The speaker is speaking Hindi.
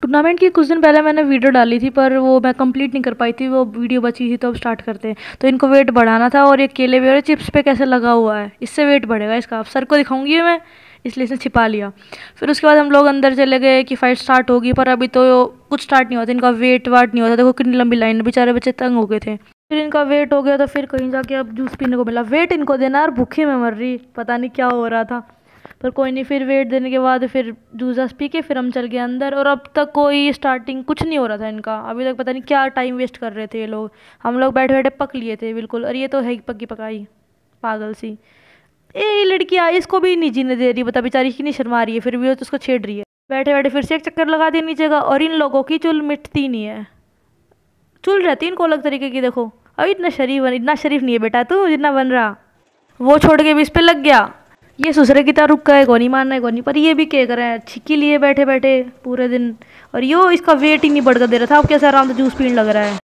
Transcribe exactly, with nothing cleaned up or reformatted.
टूर्नामेंट की कुछ दिन पहले मैंने वीडियो डाली थी, पर वो मैं कंप्लीट नहीं कर पाई थी, वो वीडियो बची थी। तो अब स्टार्ट करते हैं। तो इनको वेट बढ़ाना था, और ये केले भी और चिप्स पे कैसे लगा हुआ है, इससे वेट बढ़ेगा इसका। अब सर को दिखाऊंगी मैं, इसलिए इसने छिपा लिया। फिर उसके बाद हम लोग अंदर चले गए कि फाइट स्टार्ट होगी, पर अभी तो कुछ स्टार्ट नहीं होता, इनका वेट वाट नहीं होता। देखो कितनी लंबी लाइन, बेचारे बच्चे तंग हो गए थे। फिर इनका वेट हो गया तो फिर कहीं जाके अब जूस पीने को मिला। वेट इनको देना, और भूखे में मर रही, पता नहीं क्या हो रहा था। पर कोई नहीं, फिर वेट देने के बाद फिर जूस जूस पी के फिर हम चल गए अंदर। और अब तक कोई स्टार्टिंग कुछ नहीं हो रहा था इनका, अभी तक पता नहीं क्या टाइम वेस्ट कर रहे थे ये लोग। हम लोग बैठे बैठे पक लिए थे बिल्कुल, और ये तो है ही पक्की पकाई पागल सी। ए लड़की आई, इसको भी नहीं जीने दे रही, बता बेचारी की नहीं शर्मा रही है, फिर भी वो तो उसको छेड़ रही है। बैठे बैठे फिर से एक चक्कर लगा दिया नीचे का। और इन लोगों की चुल मिटती नहीं है, चुल रहती इनको अलग तरीके की। देखो अभी इतना शरीफ इतना शरीफ नहीं है बेटा तू जितना बन रहा। वो छोड़ के भी इस पे लग गया। ये सुसरे की तरह रुक गए, को नहीं मानना है को नहीं। पर ये भी क्या कर रहे हैं, छिक्की लिए बैठे बैठे पूरे दिन। और यो इसका वेट ही नहीं बढ़कर दे रहा था, अब कैसे आराम से जूस पीने लग रहा है।